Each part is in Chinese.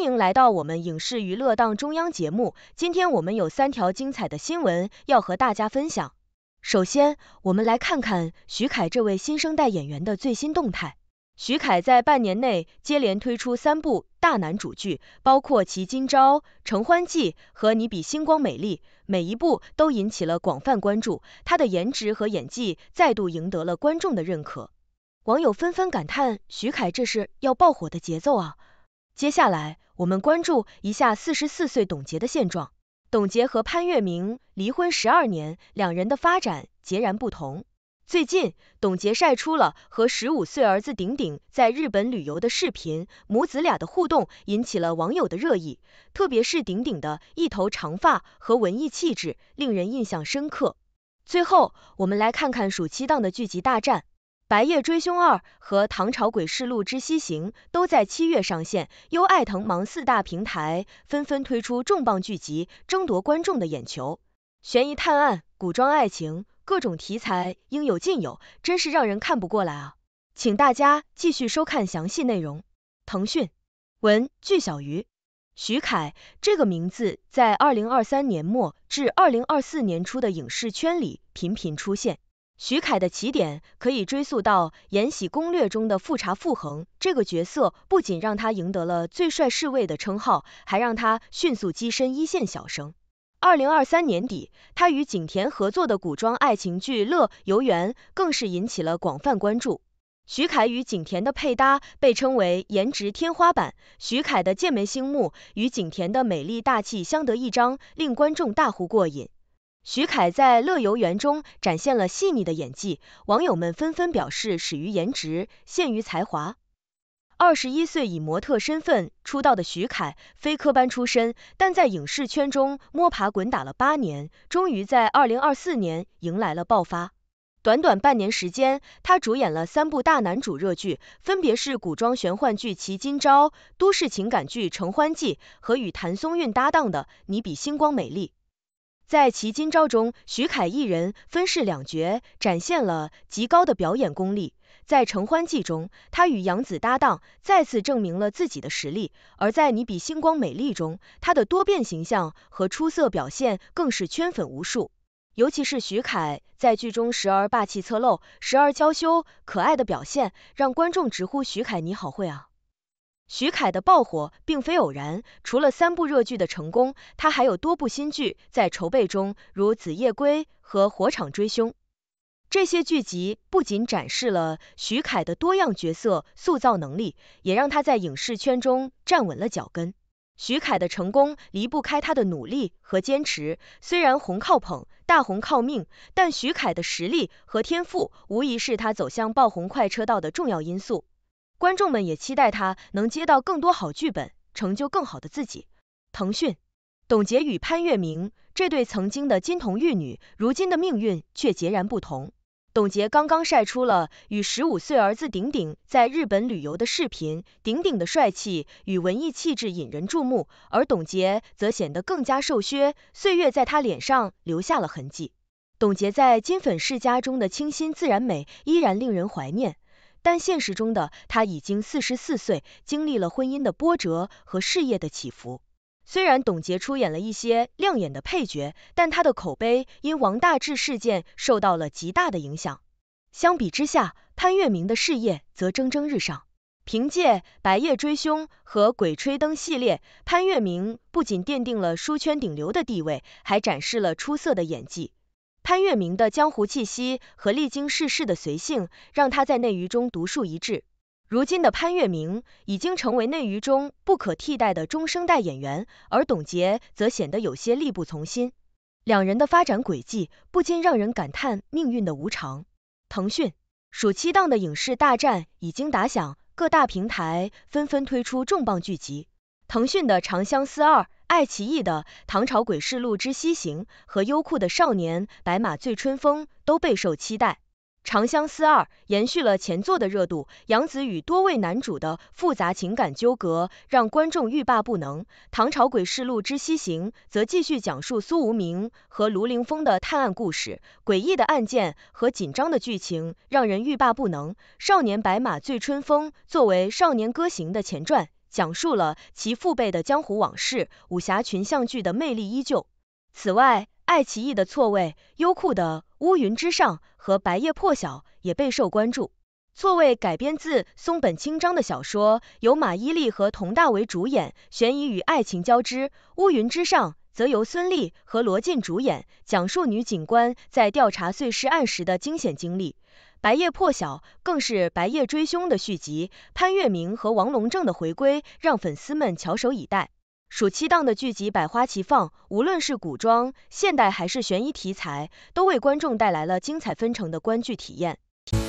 迎来到我们影视娱乐档中央节目，今天我们有3条精彩的新闻要和大家分享。首先，我们来看看徐凯这位新生代演员的最新动态。徐凯在半年内接连推出3部大男主剧，包括《奇今朝》、《承欢记》和《你比星光美丽》，每一部都引起了广泛关注，他的颜值和演技再度赢得了观众的认可。网友纷纷感叹，徐凯这是要爆火的节奏啊！接下来，我们关注一下44岁董洁的现状。董洁和潘粤明离婚12年，两人的发展截然不同。最近，董洁晒出了和15岁儿子顶顶在日本旅游的视频，母子俩的互动引起了网友的热议，特别是顶顶的一头长发和文艺气质，令人印象深刻。最后，我们来看看暑期档的剧集大战。《白夜追凶2》和《唐朝诡事录之西行》都在7月上线，优爱腾芒4大平台纷纷推出重磅剧集，争夺观众的眼球。悬疑探案、古装爱情，各种题材应有尽有，真是让人看不过来啊！请大家继续收看详细内容。腾讯文具小鱼，徐凯这个名字在2023年末至2024年初的影视圈里频频出现。徐凯的起点可以追溯到《延禧攻略》中的富察傅恒，这个角色不仅让他赢得了最帅侍卫的称号，还让他迅速跻身一线小生。2023年底，他与景甜合作的古装爱情剧《乐游原》更是引起了广泛关注。徐凯与景甜的配搭被称为颜值天花板，徐凯的剑眉星目与景甜的美丽大气相得益彰，令观众大呼过瘾。徐凯在《乐游原》中展现了细腻的演技，网友们纷纷表示始于颜值，陷于才华。21岁以模特身份出道的徐凯，非科班出身，但在影视圈中摸爬滚打了8年，终于在2024年迎来了爆发。短短半年时间，他主演了3部大男主热剧，分别是古装玄幻剧《奇今朝》、都市情感剧《承欢记》和与谭松韵搭档的《你比星光美丽》。在《奇今朝》中，徐凯一人分饰2角，展现了极高的表演功力。在《承欢记》中，他与杨紫搭档，再次证明了自己的实力。而在《你比星光美丽》中，他的多变形象和出色表现更是圈粉无数。尤其是徐凯在剧中时而霸气侧漏，时而娇羞可爱的表现，让观众直呼徐凯你好会啊！徐凯的爆火并非偶然，除了3部热剧的成功，他还有多部新剧在筹备中，如《子夜归》和《火场追凶》。这些剧集不仅展示了徐凯的多样角色塑造能力，也让他在影视圈中站稳了脚跟。徐凯的成功离不开他的努力和坚持，虽然红靠捧，大红靠命，但徐凯的实力和天赋无疑是他走向爆红快车道的重要因素。观众们也期待他能接到更多好剧本，成就更好的自己。腾讯董洁与潘粤明这对曾经的金童玉女，如今的命运却截然不同。董洁刚刚晒出了与15岁儿子顶顶在日本旅游的视频，顶顶的帅气与文艺气质引人注目，而董洁则显得更加瘦削，岁月在她脸上留下了痕迹。董洁在金粉世家中的清新自然美依然令人怀念，但现实中的她已经44岁，经历了婚姻的波折和事业的起伏。虽然董洁出演了一些亮眼的配角，但她的口碑因王大治事件受到了极大的影响。相比之下，潘粤明的事业则蒸蒸日上。凭借《白夜追凶》和《鬼吹灯》系列，潘粤明不仅奠定了书圈顶流的地位，还展示了出色的演技。潘粤明的江湖气息和历经世事的随性，让他在内娱中独树一帜。如今的潘粤明已经成为内娱中不可替代的中生代演员，而董洁则显得有些力不从心。两人的发展轨迹不禁让人感叹命运的无常。腾讯暑期档的影视大战已经打响，各大平台纷纷推出重磅剧集。腾讯的《长相思2》、爱奇艺的《唐朝诡事录之西行》和优酷的《少年白马醉春风》都备受期待。《长相思2》延续了前作的热度，杨紫与多位男主的复杂情感纠葛让观众欲罢不能。《唐朝诡事录之西行》则继续讲述苏无名和卢凌风的探案故事，诡异的案件和紧张的剧情让人欲罢不能。《少年白马醉春风》作为《少年歌行》的前传， 讲述了其父辈的江湖往事，武侠群像剧的魅力依旧。此外，爱奇艺的错位、优酷的乌云之上和白夜破晓也备受关注。错位改编自松本清张的小说，由马伊琍和佟大为主演，悬疑与爱情交织。乌云之上则由孙俪和罗晋主演，讲述女警官在调查碎尸案时的惊险经历。白夜破晓更是白夜追凶的续集，潘粤明和王龙正的回归让粉丝们翘首以待。暑期档的剧集百花齐放，无论是古装、现代还是悬疑题材，都为观众带来了精彩纷呈的观剧体验。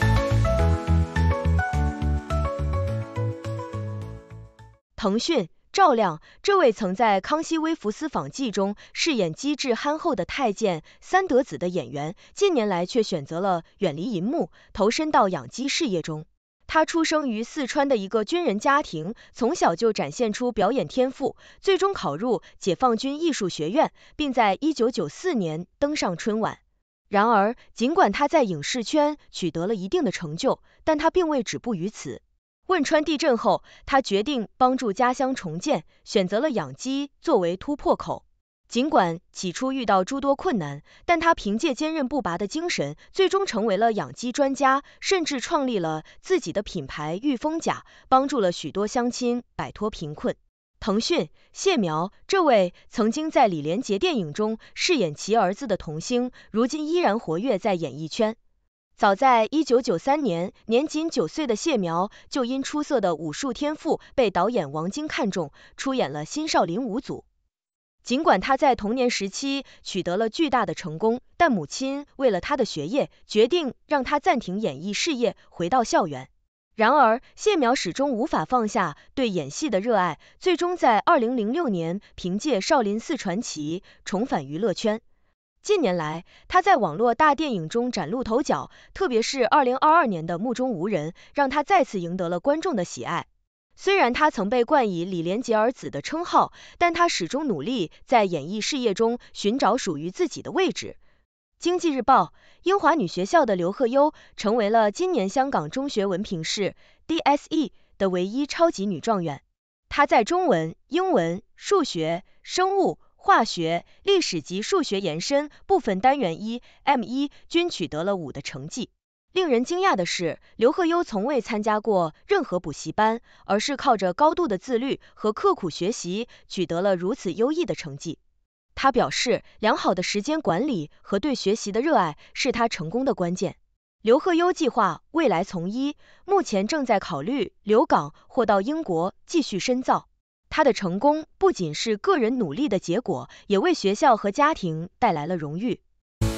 腾讯赵亮，这位曾在《康熙微服私访记》中饰演机智憨厚的太监三德子的演员，近年来却选择了远离银幕，投身到养鸡事业中。他出生于四川的一个军人家庭，从小就展现出表演天赋，最终考入解放军艺术学院，并在1994年登上春晚。然而，尽管他在影视圈取得了一定的成就，但他并未止步于此。汶川地震后，他决定帮助家乡重建，选择了养鸡作为突破口。尽管起初遇到诸多困难，但他凭借坚韧不拔的精神，最终成为了养鸡专家，甚至创立了自己的品牌御风甲，帮助了许多乡亲摆脱贫困。腾讯谢苗，这位曾经在李连杰电影中饰演其儿子的童星，如今依然活跃在演艺圈。早在1993年，年仅9岁的谢苗就因出色的武术天赋被导演王晶看中，出演了新少林五祖。尽管他在童年时期取得了巨大的成功，但母亲为了他的学业，决定让他暂停演艺事业，回到校园。然而，谢苗始终无法放下对演戏的热爱，最终在2006年凭借《少林寺传奇》重返娱乐圈。近年来，他在网络大电影中崭露头角，特别是2022年的《目中无人》，让他再次赢得了观众的喜爱。虽然他曾被冠以李连杰儿子的称号，但他始终努力在演艺事业中寻找属于自己的位置。经济日报，英华女学校的刘鹤优成为了今年香港中学文凭试 DSE 的唯一超级女状元。她在中文、英文、数学、生物、化学、历史及数学延伸部分单元1、M1均取得了5的成绩。令人惊讶的是，刘鹤优从未参加过任何补习班，而是靠着高度的自律和刻苦学习，取得了如此优异的成绩。他表示，良好的时间管理和对学习的热爱是他成功的关键。刘鹤优计划未来从医，目前正在考虑留港或到英国继续深造。他的成功不仅是个人努力的结果，也为学校和家庭带来了荣誉。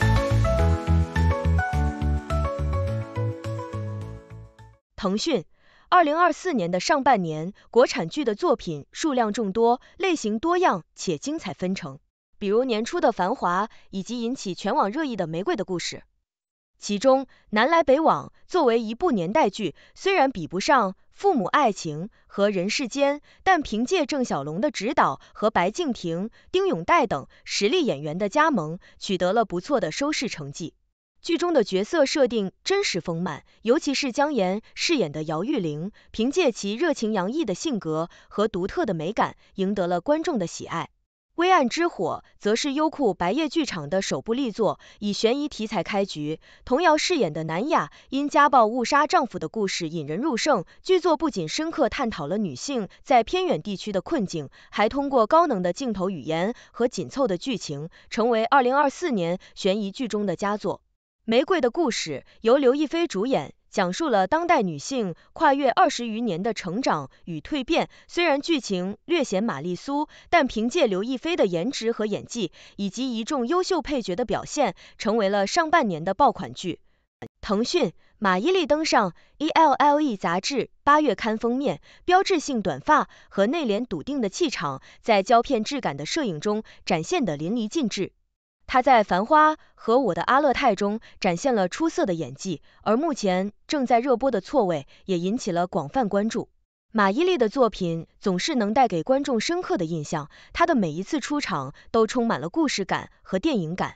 腾讯2024年的上半年，国产剧的作品数量众多，类型多样且精彩纷呈，比如年初的《繁华》以及引起全网热议的《玫瑰的故事》。其中，《南来北往》作为一部年代剧，虽然比不上《父母爱情》和《人世间》，但凭借郑晓龙的执导和白敬亭、丁永岱等实力演员的加盟，取得了不错的收视成绩。剧中的角色设定真实丰满，尤其是姜妍饰演的姚玉玲，凭借其热情洋溢的性格和独特的美感，赢得了观众的喜爱。《微暗之火》则是优酷白夜剧场的首部力作，以悬疑题材开局。童瑶饰演的南雅因家暴误杀丈夫的故事引人入胜，剧作不仅深刻探讨了女性在偏远地区的困境，还通过高能的镜头语言和紧凑的剧情，成为2024年悬疑剧中的佳作。《玫瑰的故事》由刘亦菲主演，讲述了当代女性跨越20余年的成长与蜕变。虽然剧情略显玛丽苏，但凭借刘亦菲的颜值和演技，以及一众优秀配角的表现，成为了上半年的爆款剧。腾讯马伊琍登上 ELLE 杂志8月刊封面，标志性短发和内敛笃定的气场，在胶片质感的摄影中展现得淋漓尽致。她在《繁花》和《我的阿勒泰》中展现了出色的演技，而目前正在热播的《错位》也引起了广泛关注。马伊琍的作品总是能带给观众深刻的印象，她的每一次出场都充满了故事感和电影感。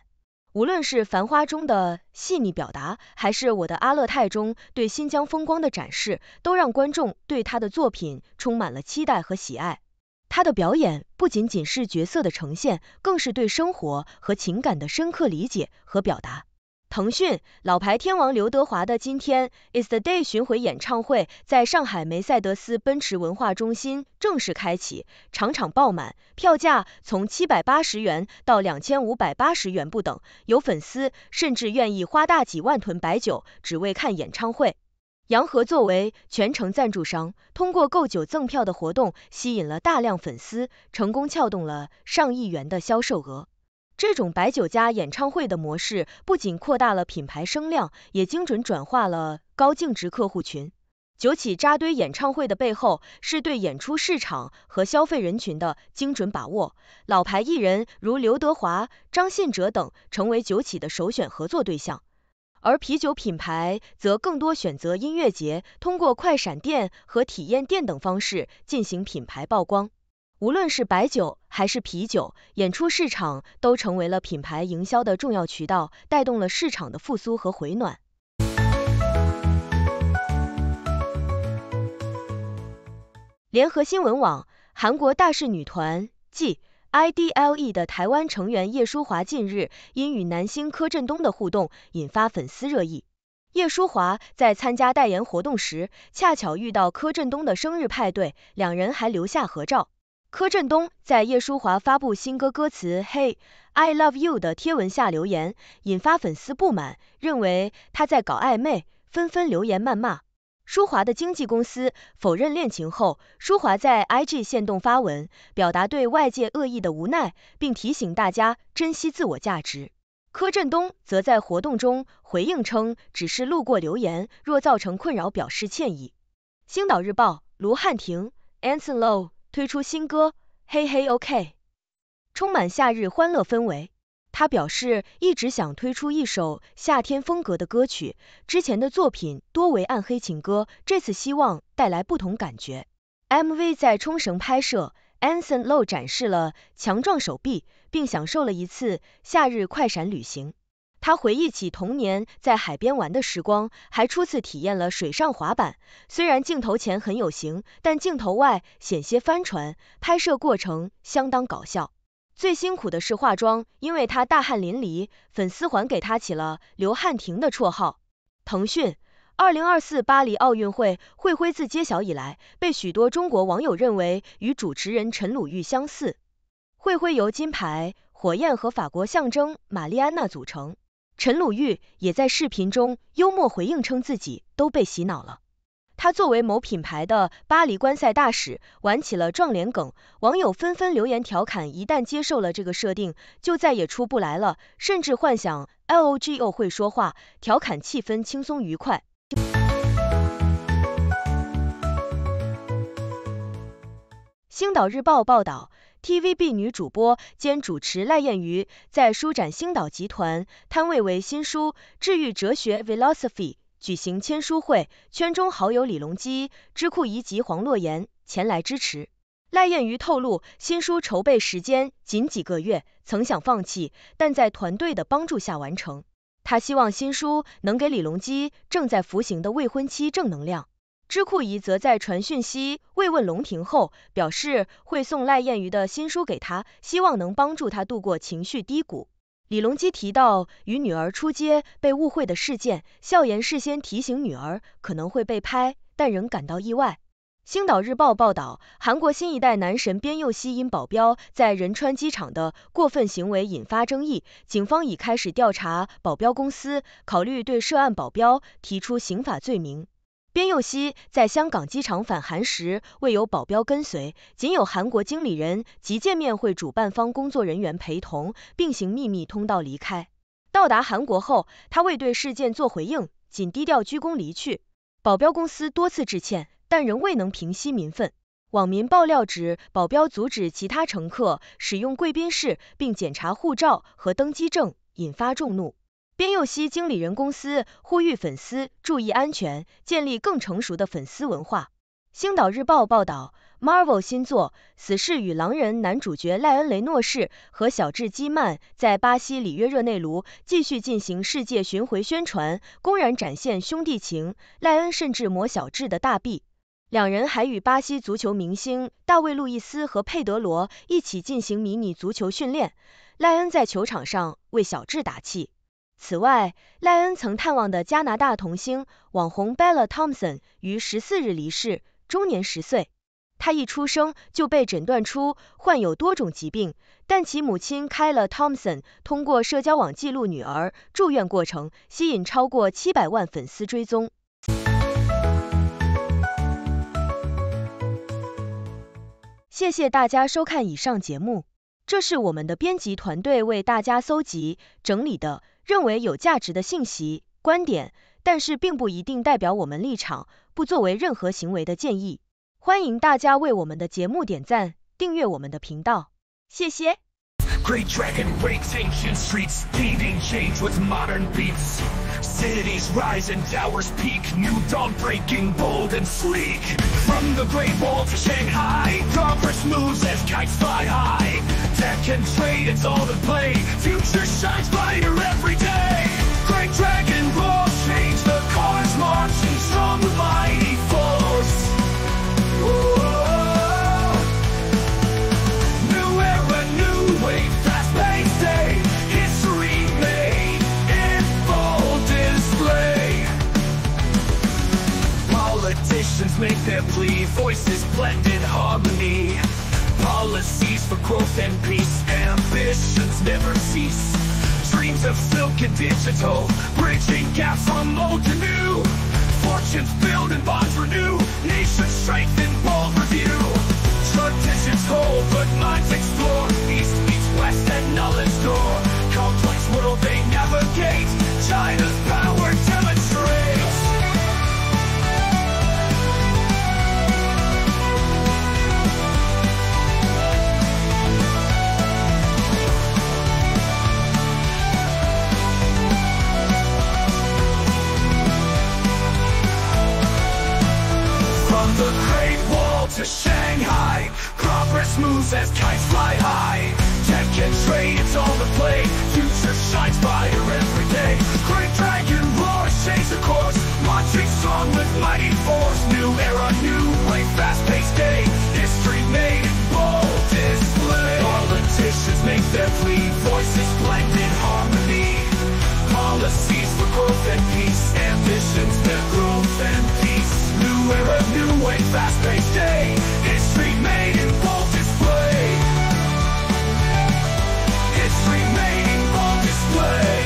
无论是《繁花》中的细腻表达，还是我的阿勒泰中对新疆风光的展示，都让观众对他的作品充满了期待和喜爱。他的表演不仅仅是角色的呈现，更是对生活和情感的深刻理解和表达。腾讯老牌天王刘德华的今天 is the day 巡回演唱会在上海梅赛德斯奔驰文化中心正式开启，场场爆满，票价从780元到2580元不等，有粉丝甚至愿意花大几万囤白酒，只为看演唱会。洋河作为全程赞助商，通过购酒赠票的活动吸引了大量粉丝，成功撬动了上亿元的销售额。这种白酒加演唱会的模式不仅扩大了品牌声量，也精准转化了高净值客户群。酒企扎堆演唱会的背后，是对演出市场和消费人群的精准把握。老牌艺人如刘德华、张信哲等成为酒企的首选合作对象，而啤酒品牌则更多选择音乐节，通过快闪店和体验店等方式进行品牌曝光。无论是白酒还是啤酒，演出市场都成为了品牌营销的重要渠道，带动了市场的复苏和回暖。联合新闻网，韩国大势女团继 IDLE 的台湾成员叶舒华近日因与男星柯震东的互动引发粉丝热议。叶舒华在参加代言活动时，恰巧遇到柯震东的生日派对，两人还留下合照。柯震东在叶舒华发布新歌歌词 Hey I love you 的贴文下留言，引发粉丝不满，认为他在搞暧昧，纷纷留言谩骂。舒华的经纪公司否认恋情后，舒华在 IG 限动发文，表达对外界恶意的无奈，并提醒大家珍惜自我价值。柯震东则在活动中回应称，只是路过留言，若造成困扰表示歉意。星岛日报，卢瀚霆 Anson Lo 推出新歌 Hey Hey OK， 充满夏日欢乐氛围。他表示一直想推出一首夏天风格的歌曲，之前的作品多为暗黑情歌，这次希望带来不同感觉。MV 在冲绳拍摄， Anson Lo 展示了强壮手臂，并享受了一次夏日快闪旅行。他回忆起童年在海边玩的时光，还初次体验了水上滑板，虽然镜头前很有型，但镜头外险些翻船，拍摄过程相当搞笑。最辛苦的是化妆，因为他大汗淋漓，粉丝还给他起了刘瀚霆的绰号。腾讯2024巴黎奥运会会徽自揭晓以来，被许多中国网友认为与主持人陈鲁豫相似。会徽由金牌、火焰和法国象征玛丽安娜组成。陈鲁豫也在视频中幽默回应称自己都被洗脑了。他作为某品牌的巴黎观赛大使，玩起了撞脸梗，网友纷纷留言调侃，一旦接受了这个设定，就再也出不来了，甚至幻想 LOGO 会说话，调侃气氛轻松愉快。星岛日报报道，TVB 女主播兼主持赖燕瑜在书展星岛集团摊位为新书治愈哲学 Philosophy 举行签书会，圈中好友李隆基、知库仪及黄洛言前来支持。赖燕瑜透露，新书筹备时间仅几个月，曾想放弃，但在团队的帮助下完成。他希望新书能给李隆基正在服刑的未婚妻正能量。知库仪则在传讯息慰问龙庭后，表示会送赖燕瑜的新书给他，希望能帮助他度过情绪低谷。李隆基提到与女儿出街被误会的事件，笑言事先提醒女儿可能会被拍，但仍感到意外。星岛日报报道，韩国新一代男神边佑熙因保镖在仁川机场的过分行为引发争议，警方已开始调查保镖公司，考虑对涉案保镖提出刑法罪名。边佑熙在香港机场返韩时未有保镖跟随，仅有韩国经理人及见面会主办方工作人员陪同，并行秘密通道离开。到达韩国后，他未对事件做回应，仅低调鞠躬离去。保镖公司多次致歉，但仍未能平息民愤。网民爆料指，保镖阻止其他乘客使用贵宾室，并检查护照和登机证，引发众怒。边佑熙经理人公司呼吁粉丝注意安全，建立更成熟的粉丝文化。星岛日报报道， Marvel 新作《死侍与狼人》男主角赖恩·雷诺士和小智·基曼在巴西里约热内卢继续进行世界巡回宣传，公然展现兄弟情，赖恩甚至抹小智的大臂。两人还与巴西足球明星大卫·路易斯和佩德罗一起进行迷你足球训练，赖恩在球场上为小智打气。此外，赖恩曾探望的加拿大童星网红 Bella Thompson 于14日离世，终年10岁。他一出生就被诊断出患有多种疾病，但其母亲Kyla Thompson 通过社交网记录女儿住院过程，吸引超过700万粉丝追踪。谢谢大家收看以上节目，这是我们的编辑团队为大家搜集整理的认为有价值的信息、观点，但是并不一定代表我们立场，不作为任何行为的建议。欢迎大家为我们的节目点赞，订阅我们的频道，谢谢。 Great dragon breaks ancient streets, painting change with modern beats. Cities rise and towers peak, new dawn breaking bold and sleek. From the Great Wall to Shanghai, progress moves as kites fly high. Tech and trade, it's all to play, future shines brighter every day. Great dragon roars, change the cars, marching strong with mighty force. Whoa. New era, new wave, fast-paced day, history made in full display. Politicians make their plea, voices blend in harmony. Policies for growth and peace, ambitions never cease. Dreams of silk and digital, bridging gaps from old to new. Fortunes build and bonds renew, nations strengthen, bold review. Traditions hold, but minds explore, east meets west and knowledge door. Complex world they navigate, China's power demonstrates. From the Great Wall to Shanghai, progress moves as kites fly high. Tech and trade, it's all to play, future shines brighter every day. Great dragon roars, change the course, marching strong with mighty force. New era, new way, fast-paced day, history made in bold display. Politicians make their plea, voices blend in harmony. Policies for growth and peace, ambitions their growth and peace. New era, new way, fast-paced day, history made in bold display. History made in bold display.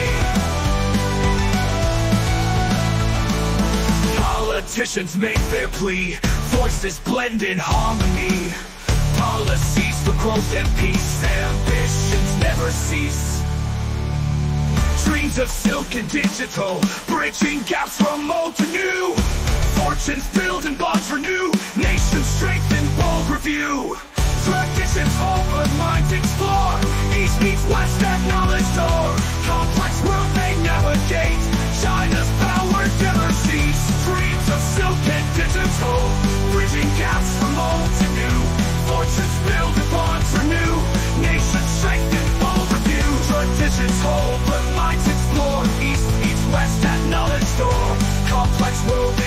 Politicians make their plea, voices blend in harmony. Policies for growth and peace, ambitions never cease. Dreams of silk and digital, bridging gaps from old to new. Fortunes build and bonds renew, nations strengthen, bold review. Traditions hold, but minds explore, east meets west and knowledge door. Complex world they navigate, China's power never cease. Dreams of silk and digital, bridging gaps from old to new. Fortunes build and bonds renew, nations strengthen, bold review. Traditions hold, but minds explore, east meets west and knowledge door. Complex world